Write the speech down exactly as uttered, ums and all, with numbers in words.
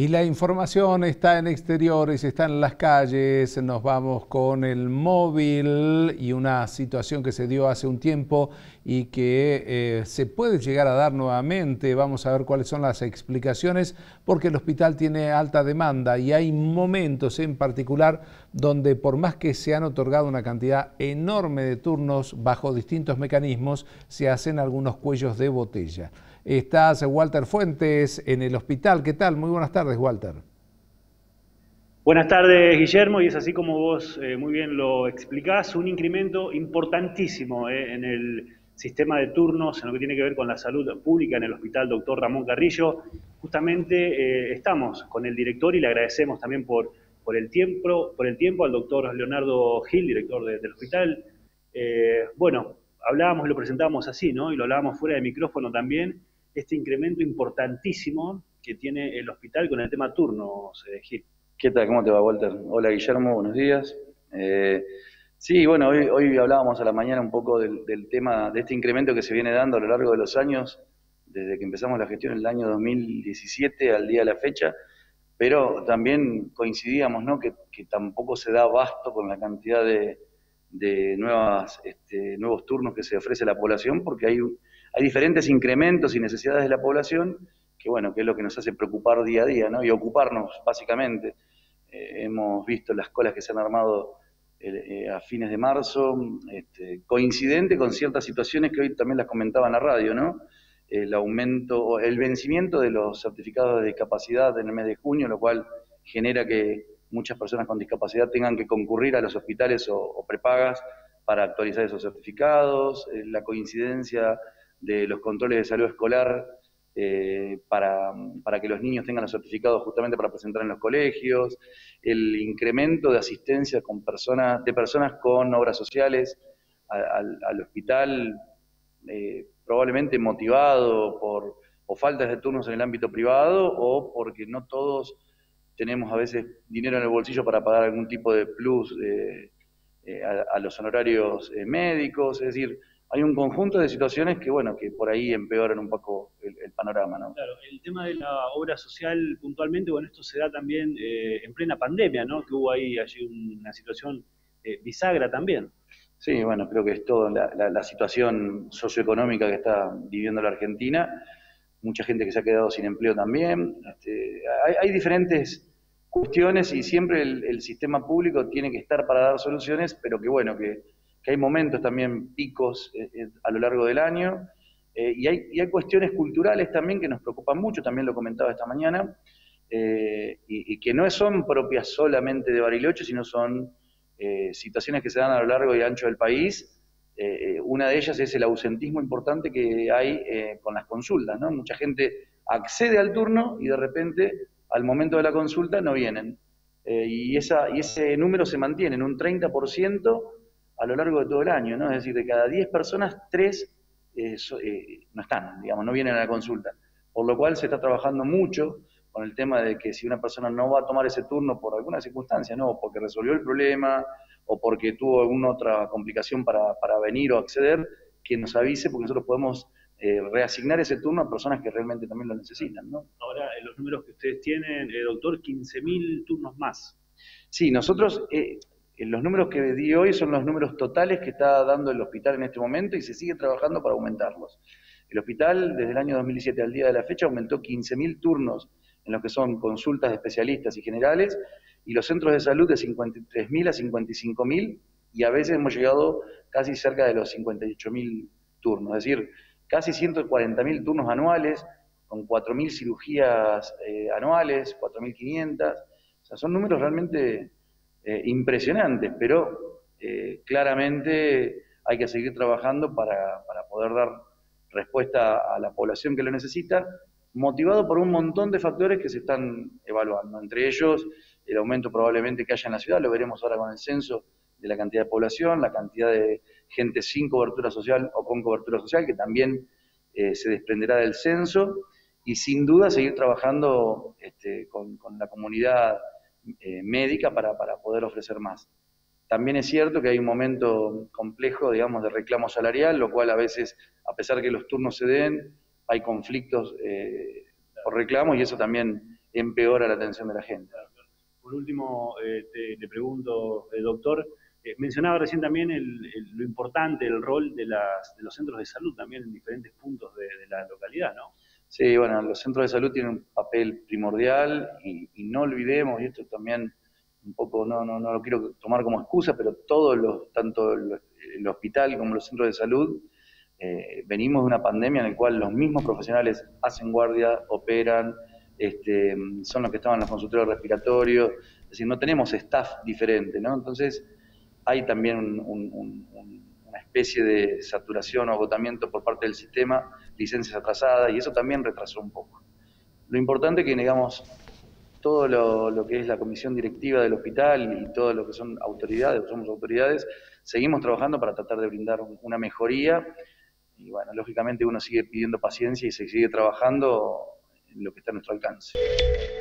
Y la información está en exteriores, está en las calles, nos vamos con el móvil y una situación que se dio hace un tiempo y que eh, se puede llegar a dar nuevamente. Vamos a ver cuáles son las explicaciones, porque el hospital tiene alta demanda y hay momentos en particular donde por más que se han otorgado una cantidad enorme de turnos bajo distintos mecanismos, se hacen algunos cuellos de botella. Estás, Walter Fuentes, en el hospital. ¿Qué tal? Muy buenas tardes, Walter. Buenas tardes, Guillermo, y es así como vos eh, muy bien lo explicás, un incremento importantísimo eh, en el sistema de turnos, en lo que tiene que ver con la salud pública en el Hospital Doctor Ramón Carrillo. Justamente eh, estamos con el director y le agradecemos también por, por, el, tiempo, por el tiempo al doctor Leonardo Gil, director de, del hospital. Eh, bueno, hablábamos y lo presentábamos así, ¿no? Y lo hablábamos fuera de micrófono también, este incremento importantísimo que tiene el hospital con el tema turnos, eh, Gil. ¿Qué tal? ¿Cómo te va, Walter? Hola, Guillermo, buenos días. Eh, sí, bueno, hoy, hoy hablábamos a la mañana un poco del, del tema, de este incremento que se viene dando a lo largo de los años, desde que empezamos la gestión en el año dos mil diecisiete al día de la fecha, pero también coincidíamos, ¿no?, que, que tampoco se da abasto con la cantidad de, de nuevas, este, nuevos turnos que se ofrece a la población, porque hay, hay diferentes incrementos y necesidades de la población, que bueno, que es lo que nos hace preocupar día a día, ¿no?, y ocuparnos básicamente. Eh, hemos visto las colas que se han armado eh, a fines de marzo, este, coincidente con ciertas situaciones que hoy también las comentaba en la radio, ¿no? El aumento, el vencimiento de los certificados de discapacidad en el mes de junio, lo cual genera que muchas personas con discapacidad tengan que concurrir a los hospitales o, o prepagas para actualizar esos certificados, eh, la coincidencia de los controles de salud escolar Eh, para, para que los niños tengan los certificados justamente para presentar en los colegios, el incremento de asistencia con personas, de personas con obras sociales al, al hospital, eh, probablemente motivado por o faltas de turnos en el ámbito privado o porque no todos tenemos a veces dinero en el bolsillo para pagar algún tipo de plus eh, eh, a, a los honorarios eh, médicos, es decir, hay un conjunto de situaciones que, bueno, que por ahí empeoran un poco el, el panorama, ¿no? Claro, el tema de la obra social puntualmente, bueno, esto se da también eh, en plena pandemia, ¿no? Que hubo ahí allí una situación eh, bisagra también. Sí, bueno, creo que es toda la, la, la situación socioeconómica que está viviendo la Argentina, mucha gente que se ha quedado sin empleo también, este, hay, hay diferentes cuestiones y siempre el, el sistema público tiene que estar para dar soluciones, pero que bueno, que que hay momentos también picos eh, a lo largo del año, eh, y, hay, y hay cuestiones culturales también que nos preocupan mucho, también lo comentaba esta mañana, eh, y, y que no son propias solamente de Bariloche, sino son eh, situaciones que se dan a lo largo y ancho del país. Eh, una de ellas es el ausentismo importante que hay eh, con las consultas, ¿no? Mucha gente accede al turno y de repente al momento de la consulta no vienen. Eh, y, esa, y ese número se mantiene en un treinta por ciento a lo largo de todo el año, ¿no? Es decir, de cada diez personas, tres eh, so, eh, no están, digamos, no vienen a la consulta. Por lo cual se está trabajando mucho con el tema de que si una persona no va a tomar ese turno por alguna circunstancia, ¿no? Porque resolvió el problema o porque tuvo alguna otra complicación para, para venir o acceder, que nos avise porque nosotros podemos eh, reasignar ese turno a personas que realmente también lo necesitan, ¿no? Ahora, en los números que ustedes tienen, eh, doctor, quince mil turnos más. Sí, nosotros... Eh, Los números que di hoy son los números totales que está dando el hospital en este momento y se sigue trabajando para aumentarlos. El hospital, desde el año dos mil diecisiete al día de la fecha, aumentó quince mil turnos en lo que son consultas de especialistas y generales, y los centros de salud de cincuenta y tres mil a cincuenta y cinco mil, y a veces hemos llegado casi cerca de los cincuenta y ocho mil turnos, es decir, casi ciento cuarenta mil turnos anuales, con cuatro mil cirugías eh, anuales, cuatro mil quinientas, o sea, son números realmente... Eh, impresionantes, pero eh, claramente hay que seguir trabajando para, para poder dar respuesta a la población que lo necesita, motivado por un montón de factores que se están evaluando, entre ellos el aumento probablemente que haya en la ciudad, lo veremos ahora con el censo de la cantidad de población, la cantidad de gente sin cobertura social o con cobertura social, que también eh, se desprenderá del censo, y sin duda seguir trabajando este, con, con la comunidad Eh, médica para, para poder ofrecer más. También es cierto que hay un momento complejo, digamos, de reclamo salarial, lo cual a veces, a pesar que los turnos se den, hay conflictos eh, por reclamos y eso también empeora la atención de la gente. Por último, eh, te, le pregunto, eh, doctor, eh, mencionaba recién también el, el, lo importante, el rol de, las, de los centros de salud también en diferentes puntos de, de la localidad, ¿no? Sí, bueno, los centros de salud tienen un papel primordial y, y no olvidemos, y esto también un poco, no, no, no lo quiero tomar como excusa, pero todos los, tanto el, el hospital como los centros de salud, eh, venimos de una pandemia en la cual los mismos profesionales hacen guardia, operan, este, son los que estaban en los consultorios respiratorios, es decir, no tenemos staff diferente, ¿no? Entonces hay también un, un, un, una especie de saturación o agotamiento por parte del sistema, licencias atrasadas, y eso también retrasó un poco. Lo importante es que, digamos, todo lo, lo que es la comisión directiva del hospital y todo lo que son autoridades, somos autoridades, seguimos trabajando para tratar de brindar una mejoría, y bueno, lógicamente uno sigue pidiendo paciencia y se sigue trabajando en lo que está a nuestro alcance.